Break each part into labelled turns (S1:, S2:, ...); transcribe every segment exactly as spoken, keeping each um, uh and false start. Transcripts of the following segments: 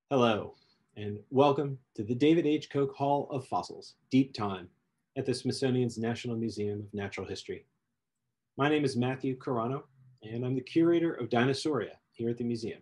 S1: Hello, and welcome to the David H. Koch Hall of Fossils, Deep Time, at the Smithsonian's National Museum of Natural History. My name is Matthew Carrano, and I'm the Curator of Dinosauria here at the museum.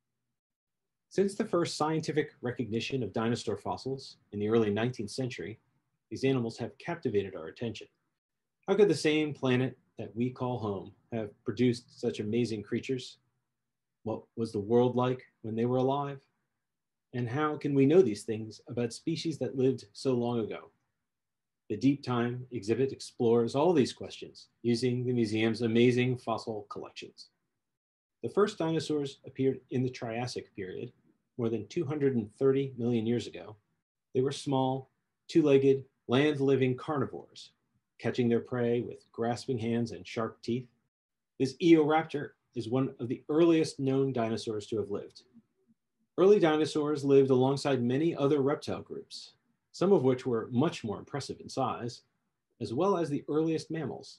S1: Since the first scientific recognition of dinosaur fossils in the early nineteenth century, these animals have captivated our attention. How could the same planet that we call home have produced such amazing creatures? What was the world like when they were alive? And how can we know these things about species that lived so long ago? The Deep Time exhibit explores all these questions using the museum's amazing fossil collections. The first dinosaurs appeared in the Triassic period, more than two hundred thirty million years ago. They were small, two-legged, land-living carnivores, catching their prey with grasping hands and sharp teeth. This Eoraptor is one of the earliest known dinosaurs to have lived. Early dinosaurs lived alongside many other reptile groups, some of which were much more impressive in size, as well as the earliest mammals.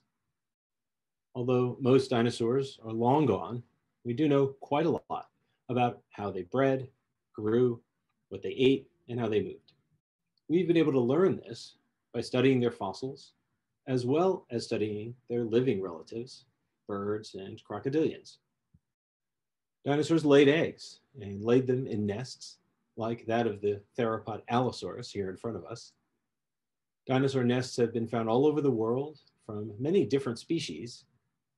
S1: Although most dinosaurs are long gone, we do know quite a lot about how they bred, grew, what they ate, and how they moved. We've been able to learn this by studying their fossils, as well as studying their living relatives, birds and crocodilians. Dinosaurs laid eggs and laid them in nests like that of the theropod Allosaurus here in front of us. Dinosaur nests have been found all over the world from many different species.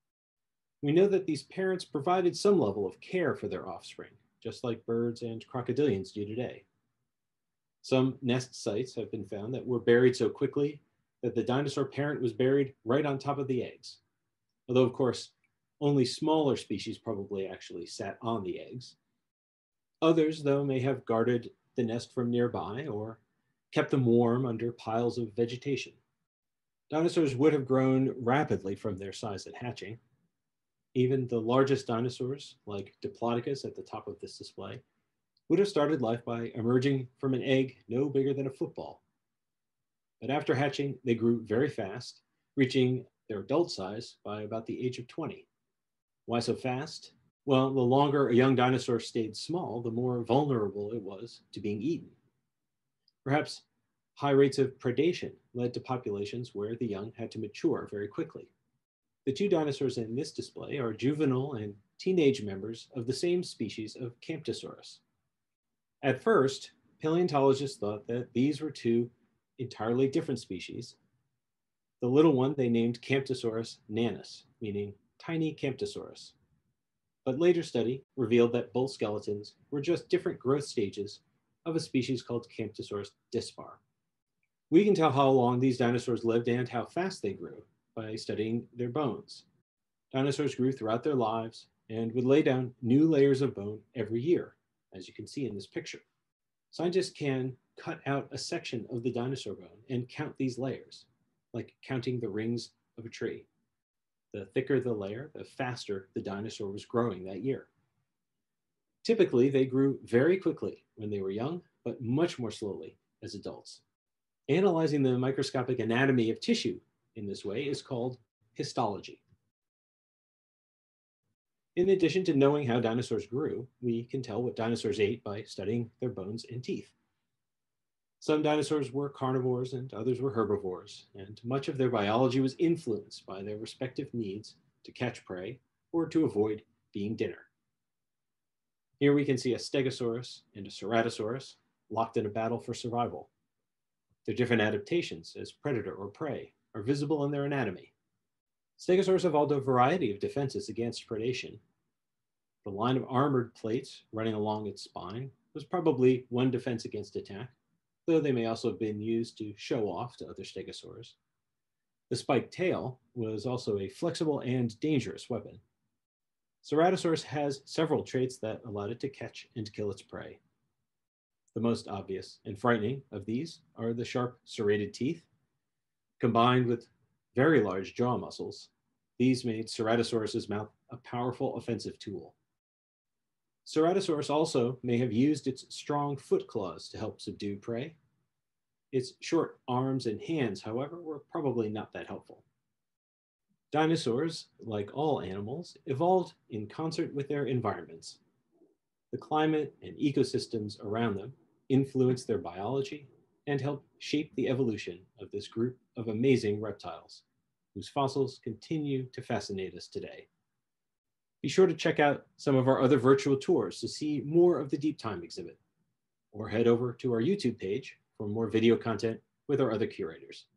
S1: We know that these parents provided some level of care for their offspring, just like birds and crocodilians do today. Some nest sites have been found that were buried so quickly that the dinosaur parent was buried right on top of the eggs. Although, of course, only smaller species probably actually sat on the eggs. Others, though, may have guarded the nest from nearby or kept them warm under piles of vegetation. Dinosaurs would have grown rapidly from their size at hatching. Even the largest dinosaurs, like Diplodocus at the top of this display, would have started life by emerging from an egg no bigger than a football. But after hatching, they grew very fast, reaching their adult size by about the age of twenty. Why so fast? Well, the longer a young dinosaur stayed small, the more vulnerable it was to being eaten. Perhaps high rates of predation led to populations where the young had to mature very quickly. The two dinosaurs in this display are juvenile and teenage members of the same species of Camptosaurus. At first, paleontologists thought that these were two entirely different species. The little one they named Camptosaurus nanus, meaning tiny Camptosaurus. But later study revealed that both skeletons were just different growth stages of a species called Camptosaurus dispar. We can tell how long these dinosaurs lived and how fast they grew by studying their bones. Dinosaurs grew throughout their lives and would lay down new layers of bone every year, as you can see in this picture. Scientists can cut out a section of the dinosaur bone and count these layers, like counting the rings of a tree. The thicker the layer, the faster the dinosaur was growing that year. Typically, they grew very quickly when they were young, but much more slowly as adults. Analyzing the microscopic anatomy of tissue in this way is called histology. In addition to knowing how dinosaurs grew, we can tell what dinosaurs ate by studying their bones and teeth. Some dinosaurs were carnivores and others were herbivores, and much of their biology was influenced by their respective needs to catch prey or to avoid being dinner. Here we can see a Stegosaurus and a Ceratosaurus locked in a battle for survival. Their different adaptations as predator or prey are visible in their anatomy. Stegosaurus evolved a variety of defenses against predation. The line of armored plates running along its spine was probably one defense against attack, though they may also have been used to show off to other stegosaurs. The spiked tail was also a flexible and dangerous weapon. Ceratosaurus has several traits that allowed it to catch and kill its prey. The most obvious and frightening of these are the sharp serrated teeth. Combined with very large jaw muscles, these made Ceratosaurus's mouth a powerful offensive tool. Ceratosaurus also may have used its strong foot claws to help subdue prey. Its short arms and hands, however, were probably not that helpful. Dinosaurs, like all animals, evolved in concert with their environments. The climate and ecosystems around them influence their biology and help shape the evolution of this group of amazing reptiles, whose fossils continue to fascinate us today. Be sure to check out some of our other virtual tours to see more of the Deep Time exhibit, or head over to our YouTube page for more video content with our other curators.